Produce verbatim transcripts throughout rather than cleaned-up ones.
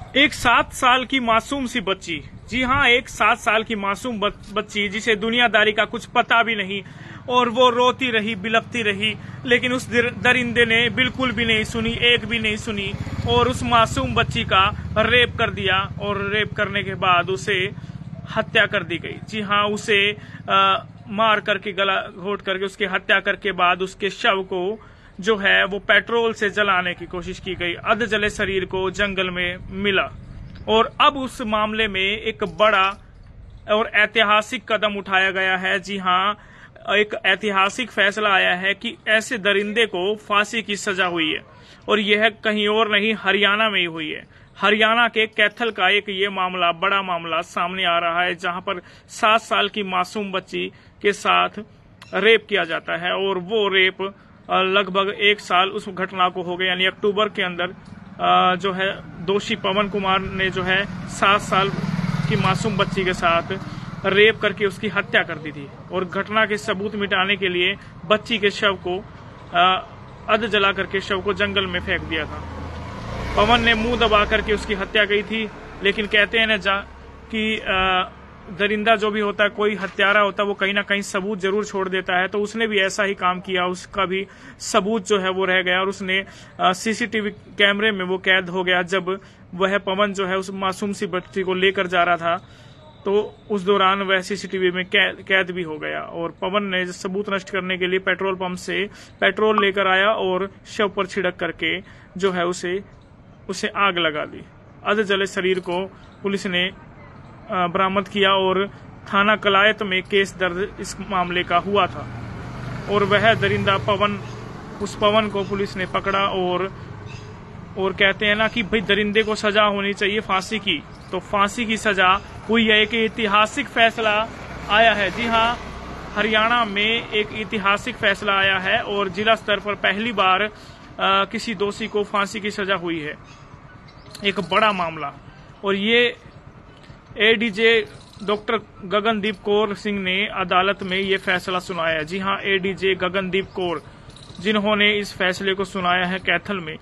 एक सात साल की मासूम सी बच्ची, जी हाँ, एक सात साल की मासूम बच्ची जिसे दुनियादारी का कुछ पता भी नहीं, और वो रोती रही, बिलखती रही, लेकिन उस दरिंदे ने बिल्कुल भी नहीं सुनी, एक भी नहीं सुनी, और उस मासूम बच्ची का रेप कर दिया। और रेप करने के बाद उसे हत्या कर दी गई। जी हाँ, उसे आ, मार करके, गला घोट करके उसकी हत्या करके बाद उसके शव को जो है वो पेट्रोल से जलाने की कोशिश की गई। अध जले शरीर को जंगल में मिला। और अब उस मामले में एक बड़ा और ऐतिहासिक कदम उठाया गया है। जी हाँ, एक ऐतिहासिक फैसला आया है कि ऐसे दरिंदे को फांसी की सजा हुई है, और यह कहीं और नहीं, हरियाणा में ही हुई है। हरियाणा के कैथल का एक ये मामला, बड़ा मामला सामने आ रहा है, जहां पर सात साल की मासूम बच्ची के साथ रेप किया जाता है, और वो रेप लगभग एक साल उस घटना को हो गया। यानी अक्टूबर के अंदर जो है दोषी पवन कुमार ने जो है सात साल की मासूम बच्ची के साथ रेप करके उसकी हत्या कर दी थी, और घटना के सबूत मिटाने के लिए बच्ची के शव को अध जला करके शव को जंगल में फेंक दिया था। पवन ने मुंह दबा करके उसकी हत्या की थी, लेकिन कहते हैं ना जा कि आ, दरिंदा जो भी होता है, कोई हत्यारा होता है, वो कहीं ना कहीं सबूत जरूर छोड़ देता है। तो उसने भी ऐसा ही काम किया, उसका भी सबूत जो है वो रह गया, और उसने सीसीटीवी कैमरे में वो कैद हो गया। जब वह पवन जो है उस मासूम सी बच्ची को लेकर जा रहा था, तो उस दौरान वह सीसीटीवी में कैद, कैद भी हो गया। और पवन ने सबूत नष्ट करने के लिए पेट्रोल पंप से पेट्रोल लेकर आया और शव पर छिड़क करके जो है उसे उसे आग लगा दी। अध जले शरीर को पुलिस ने बरामद किया, और थाना कलायत में केस दर्ज इस मामले का हुआ था। और वह दरिंदा पवन, उस पवन को पुलिस ने पकड़ा। और और कहते हैं ना कि भाई दरिंदे को सजा होनी चाहिए फांसी की, तो फांसी की सजा हुई है। एक ऐतिहासिक फैसला आया है। जी हाँ, हरियाणा में एक ऐतिहासिक फैसला आया है, और जिला स्तर पर पहली बार आ, किसी दोषी को फांसी की सजा हुई है। एक बड़ा मामला। और ये एडीजे डॉक्टर गगनदीप कौर सिंह ने अदालत में ये फैसला सुनाया। जी हाँ, एडीजे गगनदीप कौर, जिन्होंने इस फैसले को सुनाया है कैथल में।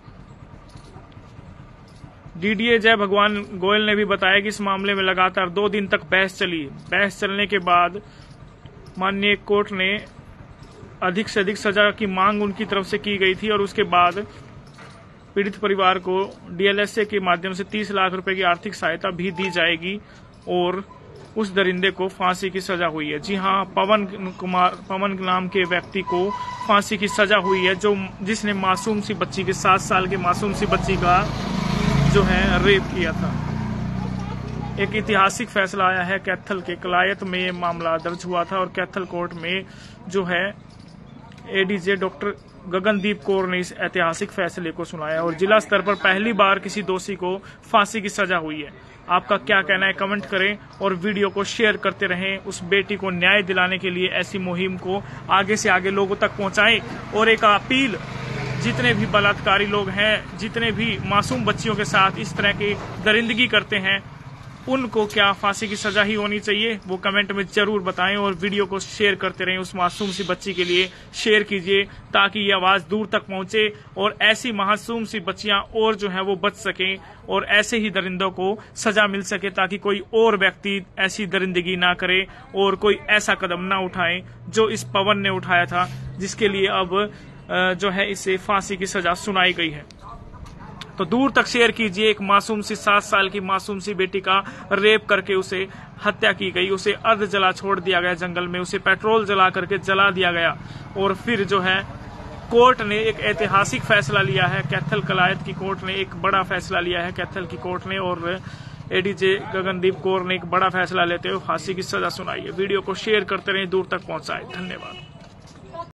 डीडीए जय भगवान गोयल ने भी बताया कि इस मामले में लगातार दो दिन तक बहस चली। बहस चलने के बाद माननीय कोर्ट ने अधिक से अधिक सजा की मांग उनकी तरफ से की गई थी, और उसके बाद पीड़ित परिवार को डीएलएसए के माध्यम से तीस लाख रुपए की आर्थिक सहायता भी दी जाएगी, और उस दरिंदे को फांसी की सजा हुई है। जी हाँ, पवन कुमार, पवन नाम के व्यक्ति को फांसी की सजा हुई है, जो जिसने मासूम सी बच्ची के, सात साल की मासूम सी बच्ची का जो है रेप किया था। एक ऐतिहासिक फैसला आया है। कैथल के कलायत में ये मामला दर्ज हुआ था, और कैथल कोर्ट में जो है एडीजे डॉक्टर गगनदीप कौर ने इस ऐतिहासिक फैसले को सुनाया, और जिला स्तर पर पहली बार किसी दोषी को फांसी की सजा हुई है। आपका क्या कहना है, कमेंट करें, और वीडियो को शेयर करते रहें। उस बेटी को न्याय दिलाने के लिए ऐसी मुहिम को आगे से आगे लोगों तक पहुंचाएं। और एक अपील, जितने भी बलात्कारी लोग हैं, जितने भी मासूम बच्चियों के साथ इस तरह की दरिंदगी करते हैं, उनको क्या फांसी की सजा ही होनी चाहिए, वो कमेंट में जरूर बताएं। और वीडियो को शेयर करते रहें। उस मासूम सी बच्ची के लिए शेयर कीजिए, ताकि ये आवाज दूर तक पहुंचे, और ऐसी मासूम सी बच्चियां और जो है वो बच सकें, और ऐसे ही दरिंदों को सजा मिल सके, ताकि कोई और व्यक्ति ऐसी दरिंदगी ना करे, और कोई ऐसा कदम ना उठाए जो इस पवन ने उठाया था, जिसके लिए अब जो है इसे फांसी की सजा सुनाई गई है। तो दूर तक शेयर कीजिए। एक मासूम सी, सात साल की मासूम सी बेटी का रेप करके उसे हत्या की गई, उसे अर्ध जला छोड़ दिया गया जंगल में, उसे पेट्रोल जला करके जला दिया गया, और फिर जो है कोर्ट ने एक ऐतिहासिक फैसला लिया है। कैथल कलायत की कोर्ट ने एक बड़ा फैसला लिया है, कैथल की कोर्ट ने, और एडीजे गगनदीप कौर ने एक बड़ा फैसला लेते हुए फांसी की सजा सुनाई है। वीडियो को शेयर करते रहें, दूर तक पहुंचाए। धन्यवाद।